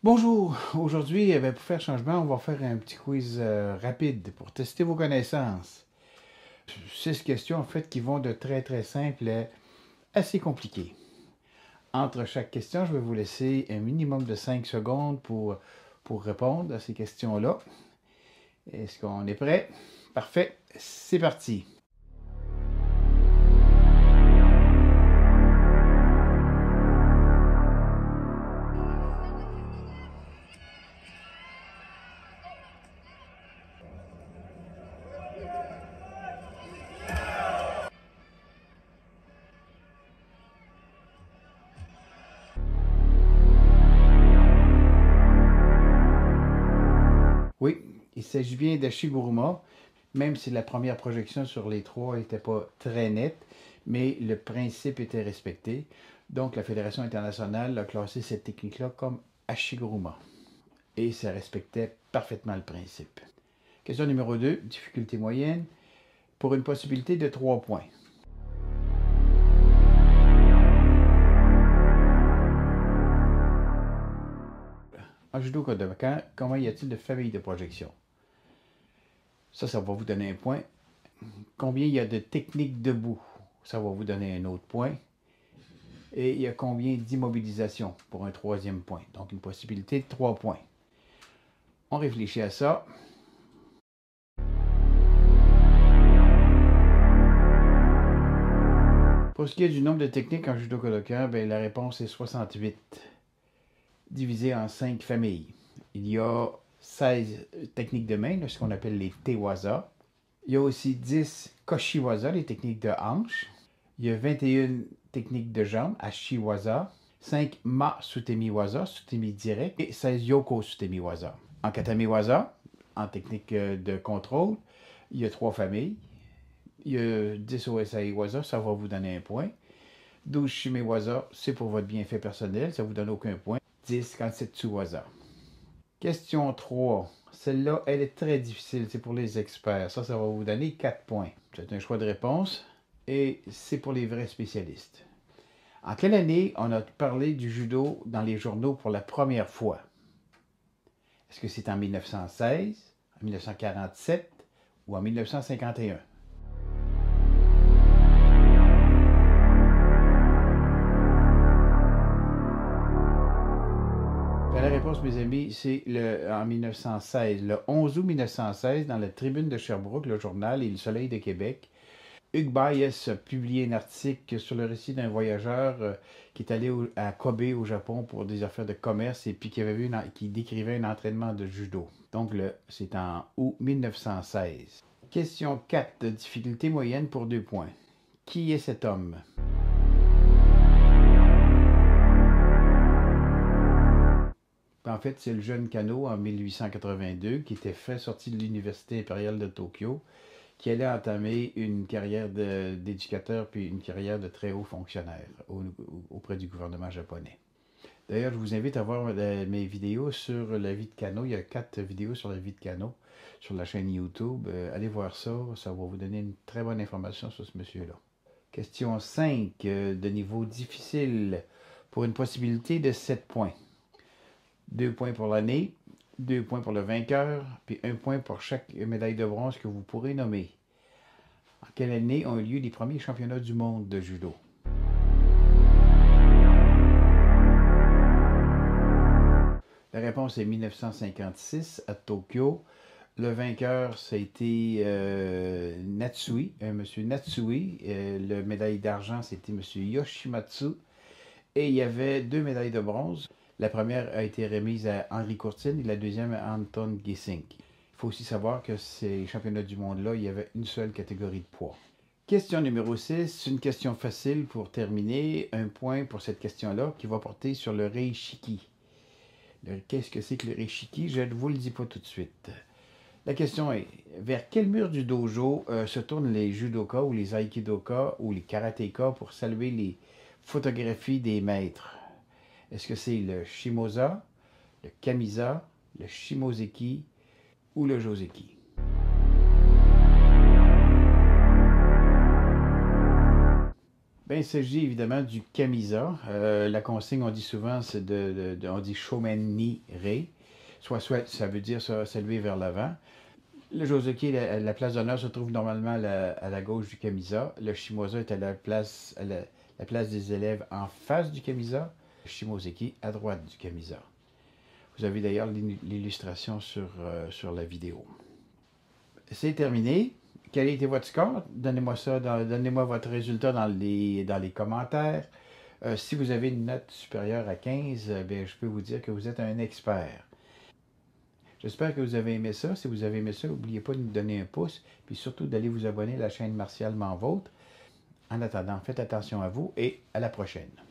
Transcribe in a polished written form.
Bonjour, aujourd'hui, pour faire changement, on va faire un petit quiz rapide pour tester vos connaissances. 6 questions en fait qui vont de très très simples à assez compliquées. Entre chaque question, je vais vous laisser un minimum de 5 secondes pour répondre à ces questions-là. Est-ce qu'on est prêt? Parfait, c'est parti. Oui, il s'agit bien d'Ashiguruma, même si la première projection sur les trois n'était pas très nette, mais le principe était respecté. Donc la Fédération internationale a classé cette technique-là comme Ashiguruma. Et ça respectait parfaitement le principe. Question numéro 2, difficulté moyenne, pour une possibilité de 3 points. En judo Kodokan, comment y a-t-il de familles de projection? Ça va vous donner un point. Combien il y a de techniques debout? Ça va vous donner un autre point. Et il y a combien d'immobilisation pour un troisième point? Donc une possibilité de 3 points. On réfléchit à ça. Pour ce qui est du nombre de techniques en judo Kodokan, la réponse est 68, divisé en 5 familles. Il y a 16 techniques de main, ce qu'on appelle les tewaza. Il y a aussi 10 koshiwaza, les techniques de hanche. Il y a 21 techniques de jambes, ashiwaza. 5 ma sutemi waza, sutemi direct. Et 16 yoko sutemi waza. En katami waza, en technique de contrôle, il y a 3 familles. Il y a 10 osai waza, ça va vous donner un point. 12 shime waza, c'est pour votre bienfait personnel, ça ne vous donne aucun point. 10 kansetsu waza. Question 3. Celle-là, elle est très difficile, c'est pour les experts. Ça va vous donner 4 points. C'est un choix de réponse et c'est pour les vrais spécialistes. En quelle année on a parlé du judo dans les journaux pour la première fois? Est-ce que c'est en 1916, en 1947 ou en 1951? La réponse, mes amis, c'est en 1916. Le 11 août 1916, dans la Tribune de Sherbrooke, le journal et le Soleil de Québec, Hugues Bayes a publié un article sur le récit d'un voyageur qui est allé à Kobe au Japon pour des affaires de commerce et puis qui décrivait un entraînement de judo. Donc c'est en août 1916. Question 4 de difficulté moyenne pour 2 points. Qui est cet homme? En fait, c'est le jeune Kano en 1882 qui était sorti de l'Université impériale de Tokyo, qui allait entamer une carrière d'éducateur puis une carrière de très haut fonctionnaire auprès du gouvernement japonais. D'ailleurs, je vous invite à voir mes vidéos sur la vie de Kano. Il y a 4 vidéos sur la vie de Kano sur la chaîne YouTube. Allez voir ça, ça va vous donner une très bonne information sur ce monsieur-là. Question 5 de niveau difficile pour une possibilité de 7 points. 2 points pour l'année, 2 points pour le vainqueur, puis 1 point pour chaque médaille de bronze que vous pourrez nommer. En quelle année ont eu lieu les premiers championnats du monde de judo? La réponse est 1956 à Tokyo. Le vainqueur, ça a été Natsui, monsieur Natsui. Le médaille d'argent, c'était monsieur Yoshimatsu. Et il y avait 2 médailles de bronze. La première a été remise à Henri Courtine et la deuxième à Anton Gesink. Il faut aussi savoir que ces championnats du monde-là, il y avait une seule catégorie de poids. Question numéro 6, une question facile pour terminer. 1 point pour cette question-là qui va porter sur le Reishiki. Qu'est-ce que c'est que le Reishiki? Je ne vous le dis pas tout de suite. La question est, vers quel mur du dojo se tournent les judokas ou les aikidokas ou les karatékas pour saluer les photographies des maîtres? Est-ce que c'est le Shimoza, le Kamiza, le Shimozeki ou le Joseki? Ben, il s'agit évidemment du camisa. La consigne, on dit souvent, c'est on dit shomeni re, soit ça veut dire s'élever vers l'avant. Le Josoki, la place d'honneur se trouve normalement à la gauche du camisa. Le shimoza est à la place des élèves en face du camisa. Le shimozeki à droite du camisa. Vous avez d'ailleurs l'illustration sur la vidéo. C'est terminé. Quel a été votre score? Donnez-moi ça, donnez-moi votre résultat dans les commentaires. Si vous avez une note supérieure à 15, bien, je peux vous dire que vous êtes un expert. J'espère que vous avez aimé ça. Si vous avez aimé ça, n'oubliez pas de nous donner un pouce, puis surtout d'aller vous abonner à la chaîne Martialement Vôtre. En attendant, faites attention à vous et à la prochaine.